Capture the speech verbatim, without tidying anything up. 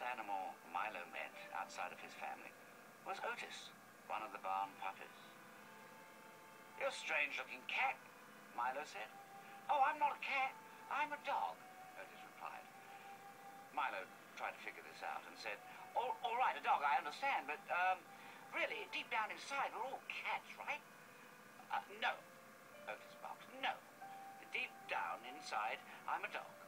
animal Milo met outside of his family was Otis, one of the barn puppies. "You're a strange-looking cat," Milo said. "Oh, I'm not a cat. I'm a dog," Otis replied. Milo tried to figure this out and said, all, all right, a dog, I understand, but, um, really, deep down inside, we're all cats, right?" Uh, no, Otis barked. "No. Deep down inside, I'm a dog."